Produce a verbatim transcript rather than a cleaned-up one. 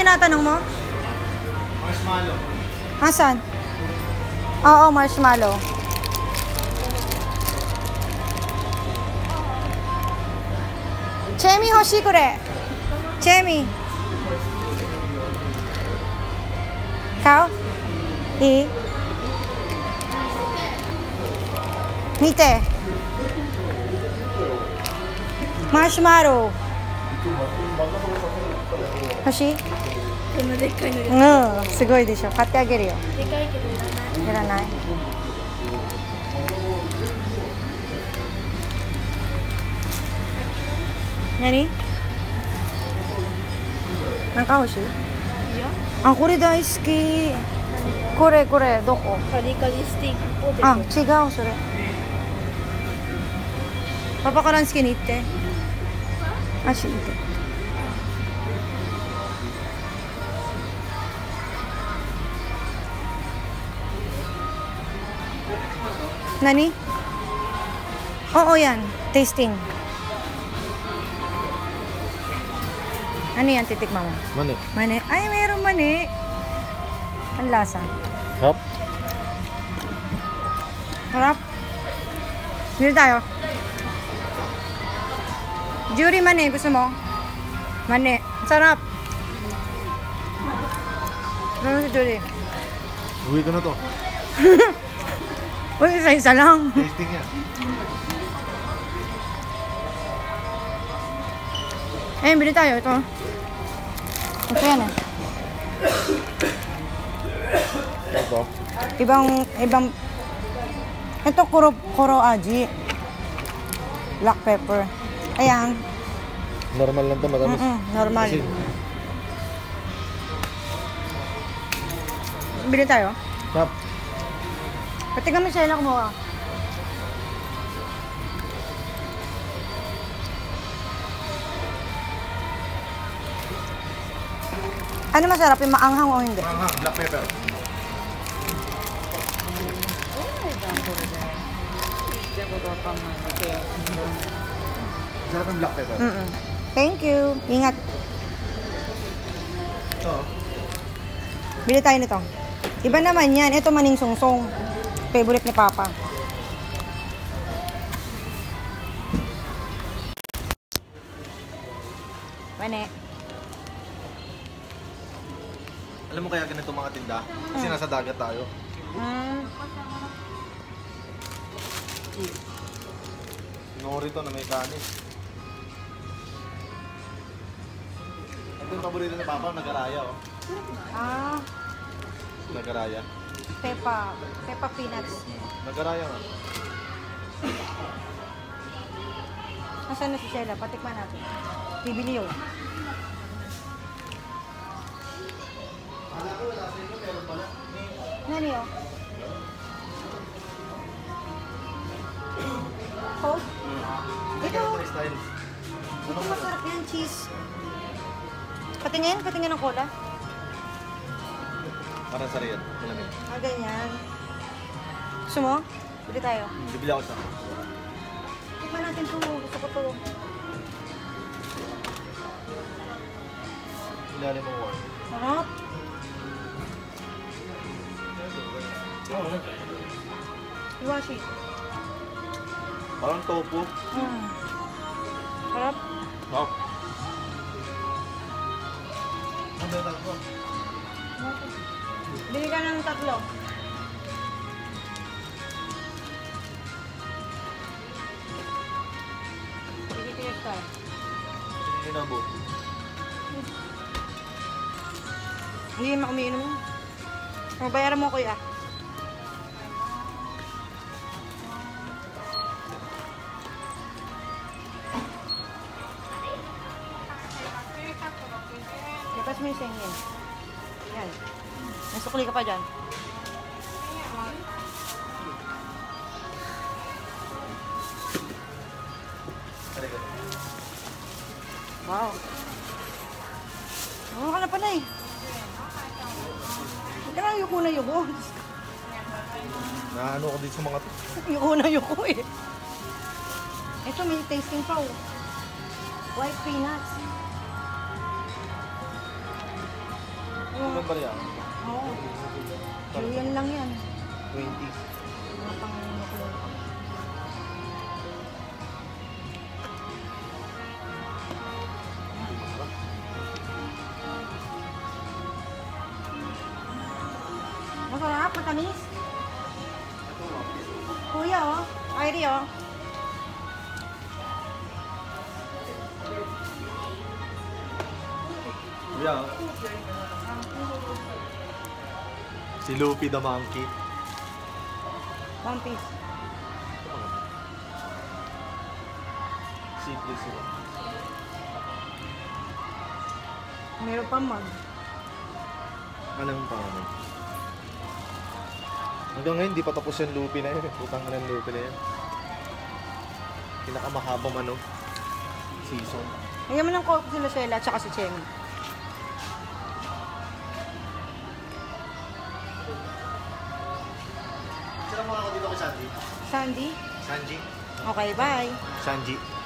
tinatanong mo? Marshmallow. Asan? Oo, marshmallow. Chemi hoshi kore. Chemi. Kao? I? Mite. Marshmallow. Hoshi? こんなでっかいのよ。 うん、すごいでしょ。買ってあげるよ。 でかいけどいらない。 いらない。何？なんか欲しい？ いや。 あ、これ大好き。これこれどこ？ カリカリスティックポテト。 あ、違うそれ。パパから好きに言って。足見て。Nani? Oo yan. Tasting. Ano yan? Titikman mo? Mani. Mani? Ay, mayroong mani. Ang lasa. Hop. Harap. Bili tayo. Jury mani. Gusto mo? Mani. Sarap. Ano si Jury? Uwi ko na to. Uy, isa-isa lang. Tasting yan. Eh, bili tayo. Ito. Ito yan eh. Ito. Ibang, ibang, ito kuro, kuro aji. Black pepper. Ayan. Normal lang to, matamis. Mm-mm, normal. Kasi, Bili tayo. Hop. Pati kami siya na kumuha. Ano masarap? Yung maanghang o hindi? Manghang, black pepper. Sarap yung black pepper. Mm -mm. Thank you. Ingat. Ito. Bili tayo nito. Iba naman yan. Ito maning sungsong. Favorite ni Papa. Mane. Alam mo kaya ganito mga tinda? Kasi Hmm. nasa dagat tayo. Mm. Nori to na may kanis. Ito yung paborito ni Papa, nagaraya oh. Ah, Nagaraya. Peppa. Peppa peanuts. Nagaraya nga. Nasaan na si Sheila? Patikman natin. Bibili yun. Nani yun? Coke? Ito. Style. Ito masarap yan, cheese. Patingin? Patingin ng cola? Parang sariyan. Malamig. Ah, ganyan. Gusto mo? Bili tayo. Bibili ako isa. Tikman natin ito. Gusto ko ito. Ilalim mo warm. Sarap. Oo. Iwashi. Parang tofu. Hmm. Sarap. Hop. Ano ba ito? Bili ka ng tatlo. Sige, tiyak ka. Inabo. Hindi naman umiinom yun. Mabayaran mo, kuya. Lepas mo yung sengin. Yan. Nasukli ka pa dyan. Wow. Ano ka na pala eh. Huwag ka na yuko na yuko. Naano ko dito sa mga to. Yuko na yuko eh. Ito may tasting pa oh. White peanuts. Ilan ba yan? Oo. Julian lang yan. twenty. Mga pang-nuclear pa. Masarap, matamis. Kuya, oh. Kyrie, oh. Kuya. Si Luffy the Monkey. One piece. Simple sila. Meron pa mag. Anong pangalan? Hanggang ngayon, di pa tapos yung Luffy na yun. Putang na ng Luffy na yun. Pinakamahabang ano, season. Ngayon mo ng coke si Lucella at saka si Chemi. Sino mga ako dito kay Sanji? Sandy? Sanji? Okay, bye. Sanji.